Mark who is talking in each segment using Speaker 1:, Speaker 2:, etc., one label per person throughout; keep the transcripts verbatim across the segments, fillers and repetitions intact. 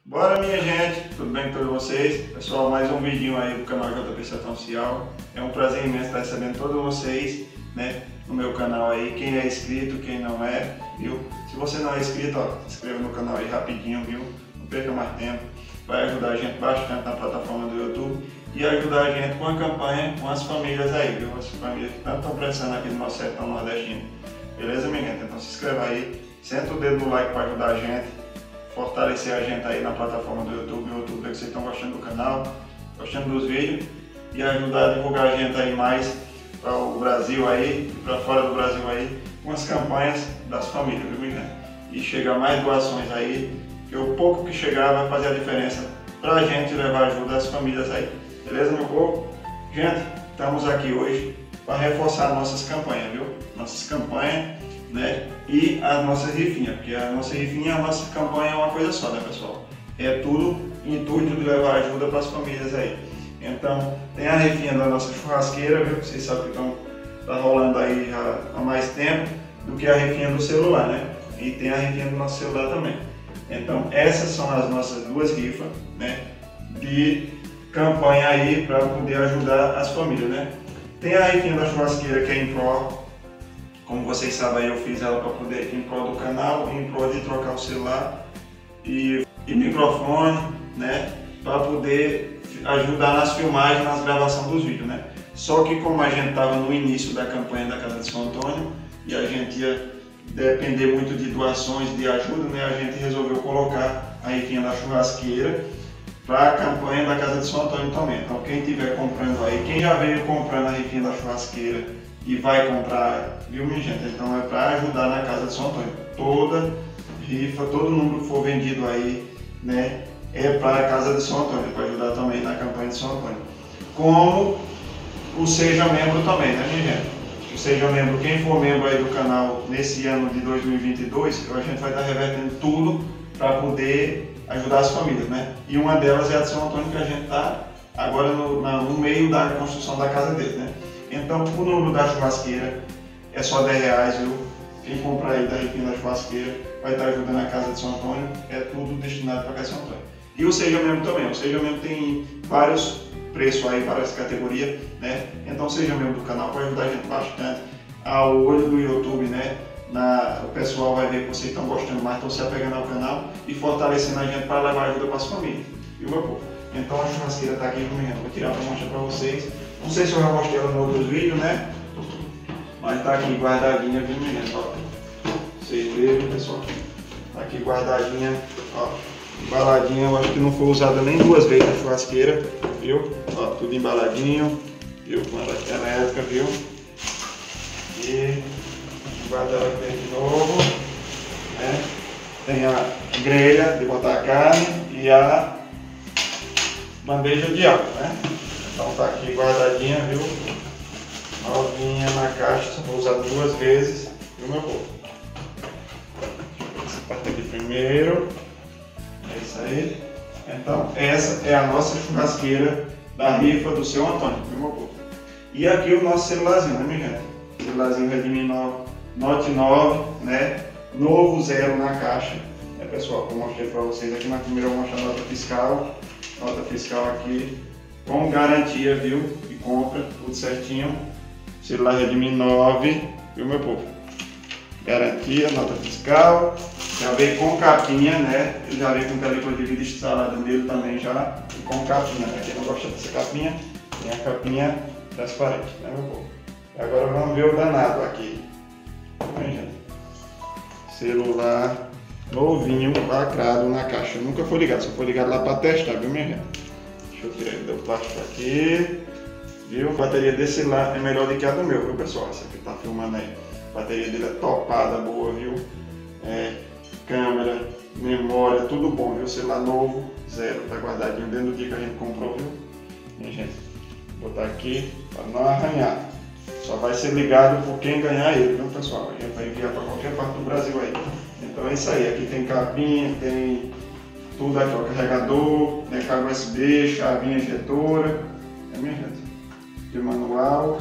Speaker 1: Bora, minha gente, tudo bem com todos vocês? Pessoal, mais um vídeo aí do canal J P Sertão Oficial. É um prazer imenso estar recebendo todos vocês, né, no meu canal aí. Quem é inscrito, quem não é, viu? Se você não é inscrito, ó, se inscreva no canal aí rapidinho, viu? Não perca mais tempo. Vai ajudar a gente bastante na plataforma do YouTube e ajudar a gente com a campanha com as famílias aí, viu? As famílias que tanto estão precisando aqui no nosso sertão nordestino. Beleza, minha gente? Então se inscreva aí, senta o dedo no like para ajudar a gente, fortalecer a gente aí na plataforma do YouTube, no YouTube, que vocês estão gostando do canal, gostando dos vídeos e ajudar a divulgar a gente aí mais para o Brasil aí e para fora do Brasil aí com as campanhas das famílias, viu, minha gente? E chegar mais doações aí, que o pouco que chegar vai fazer a diferença para a gente levar ajuda às famílias aí. Beleza, meu povo? Gente, estamos aqui hoje para reforçar nossas campanhas, viu? Nossas campanhas, né? E as nossas rifinhas, porque a nossa rifinha e a nossa campanha é uma coisa só, né, pessoal? É tudo intuito de levar ajuda para as famílias aí. Então, tem a rifinha da nossa churrasqueira, viu? Vocês sabem que estão tá rolando aí já há mais tempo do que a rifinha do celular, né? E tem a rifinha do nosso celular também. Então, essas são as nossas duas rifas, né, de campanha aí para poder ajudar as famílias, né? Tem a rifinha da churrasqueira que é em pró, como vocês sabem, eu fiz ela para poder em pró do canal, em pró de trocar o celular e, e microfone, né, para poder ajudar nas filmagens, nas gravações dos vídeos, né? Só que como a gente estava no início da campanha da Casa de São Antônio e a gente ia depender muito de doações, de ajuda, né, a gente resolveu colocar a rifinha da churrasqueira para a campanha da Casa de São Antônio também. Então quem estiver comprando aí, quem já veio comprando a rifinha da churrasqueira e vai comprar, viu, minha gente? Então é para ajudar na Casa de São Antônio. Toda rifa, todo número que for vendido aí, né, é para a Casa de São Antônio, para ajudar também na campanha de São Antônio. Como o Seja Membro também, né, minha gente? Seja membro, quem for membro aí do canal nesse ano de dois mil e vinte e dois, a gente vai estar revertendo tudo para poder ajudar as famílias, né? E uma delas é a de São Antônio, que a gente está agora no, na, no meio da construção da casa deles, né? Então, o número da churrasqueira é só dez reais, viu? Quem comprar aí da rifinha da churrasqueira vai estar ajudando a Casa de São Antônio, é tudo destinado para a Casa de São Antônio. E o Seja Membro também, o Seja Membro tem vários preço aí para essa categoria, né? Então seja membro do canal, pode ajudar a gente bastante ao olho do YouTube, né? Na, o pessoal vai ver que vocês estão gostando mais, estão se apegando ao canal e fortalecendo a gente para levar ajuda para as famílias, viu, meu povo? Então a churrasqueira está aqui comigo, vou tirar para mostrar para vocês. Não sei se eu já mostrei ela nos outros vídeos, né? Mas está aqui guardadinha, viu, minha gente? Ó, vocês viram, pessoal? Está aqui guardadinha, ó. Embaladinha, eu acho que não foi usada nem duas vezes na churrasqueira, viu? Ó, tudo embaladinho, viu? Como era naquela época, viu? E guarda ela aqui de novo, né? Tem a grelha de botar a carne e a bandeja de álcool, né? Então tá aqui guardadinha, viu? Novinha na caixa, só foi usada duas vezes, viu, meu povo? Essa parte aqui primeiro. É isso aí. Então, essa é a nossa churrasqueira da rifa do seu Antônio, meu povo. E aqui o nosso celularzinho, né, minha gente? Celularzinho Redmi Note nove, né? Novo, zero na caixa. É, pessoal, como eu mostrei para vocês aqui na primeira, eu vou mostrar a nota fiscal. Nota fiscal aqui, com garantia, viu? De compra, tudo certinho. Celular Redmi nove, viu, meu povo? Garantia, nota fiscal. Já veio com capinha, né? Ele já veio com película de vidro instalada nele também já, e com capinha, né? Quem não gosta dessa capinha, tem a capinha transparente, né, meu povo? E agora vamos ver o danado aqui. Vem, gente. Celular novinho, lacrado na caixa. Nunca foi ligado, só foi ligado lá para testar, viu, minha gente? Deixa eu tirar ele do plástico aqui. Viu? A bateria desse celular é melhor do que a do meu, viu, pessoal? Essa aqui tá filmando aí. A bateria dele é topada, boa, viu? É, câmera, memória, tudo bom, viu? Celular novo, zero, tá guardadinho dentro do dia que a gente comprou, viu? Minha gente, vou botar aqui para não arranhar. Só vai ser ligado por quem ganhar ele, viu, pessoal? A gente vai enviar para qualquer parte do Brasil aí. Então é isso aí, aqui tem capinha, tem tudo aqui, ó, carregador, né, cabo U S B, chavinha injetora, é, minha gente? De manual.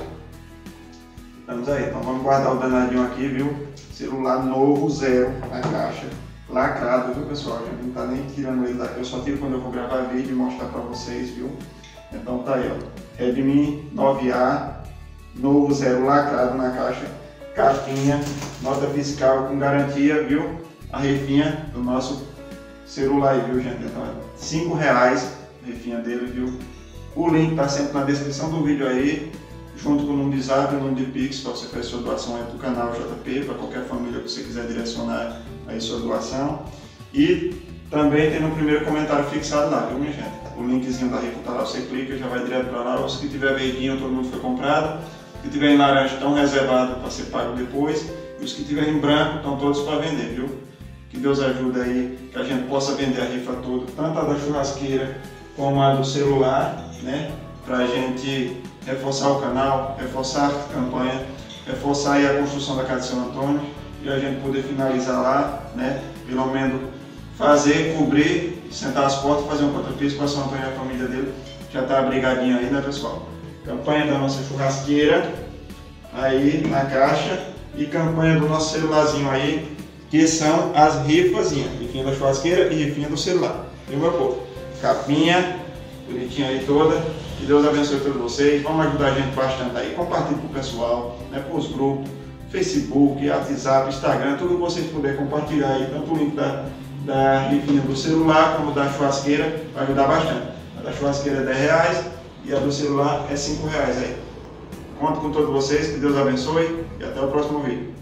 Speaker 1: Estamos aí, então vamos guardar o danadinho aqui, viu? Celular novo, zero na caixa. lacrado, viu pessoal? A gente não tá nem tirando ele daqui, eu só tiro quando eu vou gravar vídeo e mostrar pra vocês, viu? Então tá aí, ó, Redmi nove A, novo zero lacrado na caixa, capinha, nota fiscal com garantia, viu? A rifinha do nosso celular aí, viu gente? Então é cinco reais a rifinha dele, viu? O link tá sempre na descrição do vídeo aí, junto com o número de zap e o número de Pix, para você fazer sua doação aí pro canal J P, para qualquer família que você quiser direcionar aí sua doação. E também tem no primeiro comentário fixado lá, viu minha gente? O linkzinho da rifa tá lá, você clica, já vai direto para lá. Os que tiver verdinho, todo mundo foi comprado. Os que tiver em laranja estão reservados para ser pago depois. E os que tiver em branco estão todos para vender, viu? Que Deus ajude aí, que a gente possa vender a rifa toda, tanto a da churrasqueira como a do celular, né? Para a gente reforçar o canal, reforçar a campanha, reforçar aí a construção da casa de São Antônio e a gente poder finalizar lá, né? Pelo menos fazer, cobrir, sentar as portas, fazer um contrapiso para São Antônio e a família dele. Já está abrigadinho aí, né pessoal? Campanha da nossa churrasqueira aí na caixa e campanha do nosso celularzinho aí, que são as rifazinhas, rifinha da churrasqueira e rifinha do celular, viu meu povo? Capinha, bonitinha aí toda, que Deus abençoe todos vocês, vamos ajudar a gente bastante aí, compartilhe com o pessoal, né, para os grupos, Facebook, WhatsApp, Instagram, tudo que vocês puderem compartilhar aí, tanto o link da, da rifinha do celular como da churrasqueira, vai ajudar bastante. A da churrasqueira é dez reais e a do celular é cinco reais aí. Conto com todos vocês, que Deus abençoe e até o próximo vídeo.